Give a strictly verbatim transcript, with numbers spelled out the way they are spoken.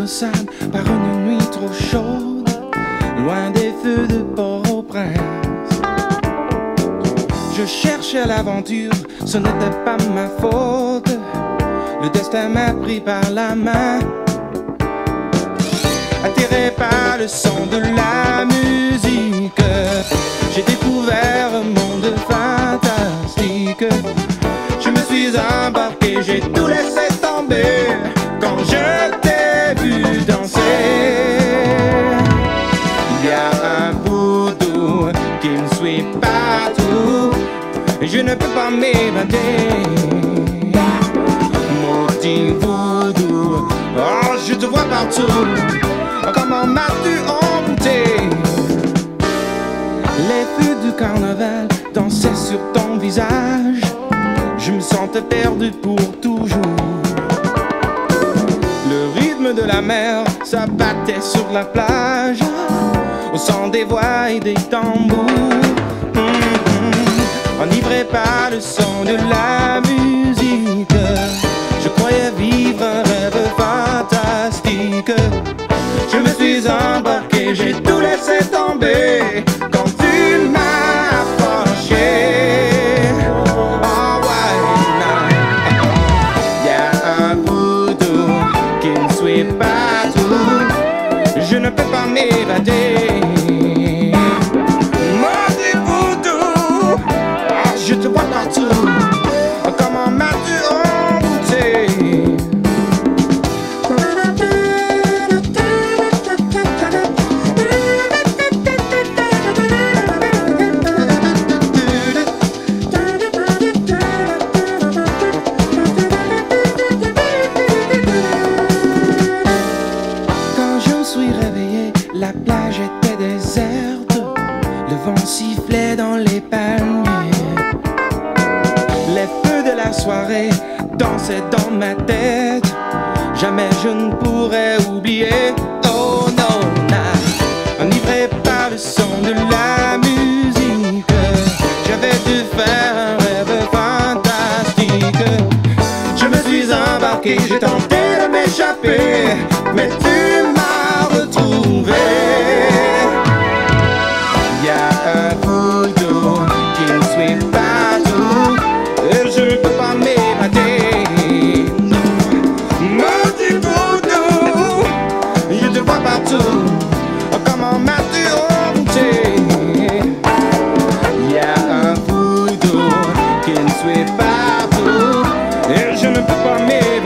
maussade par une nuit trop chaude, loin des feux de Port-au-Prince. Je cherchais l'aventure, ce n'était pas ma faute. Le destin m'a pris par la main, attiré par le son de la musique. J'ai découvert un monde fantastique. Je me suis embarqué, j'ai tout laissé tomber quand je t'ai vu danser. Il y a un voodoo qui me suit partout, et je ne peux pas m'évader. Maudit voodoo, oh je te vois partout. Comment m'as-tu embouté? Les feux du carnaval dansaient sur ton visage. Je me sentais perdu pour toujours. Le rythme de la mer s'abattait sur la plage, au son des voix et des tambours. Mmh-hmm. Enivré par le son de la musique, je croyais vivre un rêve fantastique. Je me suis embarqué, j'ai tout laissé tomber quand tu m'as approché. Oh ouais, il y a un voodoo qui me suit partout. Je ne peux pas m'évader. Maudit voodoo, oh, je te vois partout. Comment m'as-tu embouté? La plage était déserte, le vent sifflait dans les palmiers. Les feux de la soirée dansaient dans ma tête. Jamais je ne pourrais oublier. Oh non, nah. Enivré par le son de la musique, j'avais dû faire un rêve fantastique. Je me suis embarqué, j'ai tenté de m'échapper, mais tu m'as retrouvé. Il y a un voodoo qui me suit partout, et je ne peux pas m'évader. Maudit voodoo, je te vois partout. Comment m'as-tu embouté? Il y a un voodoo qui me suit partout, et je ne peux pas m'évader.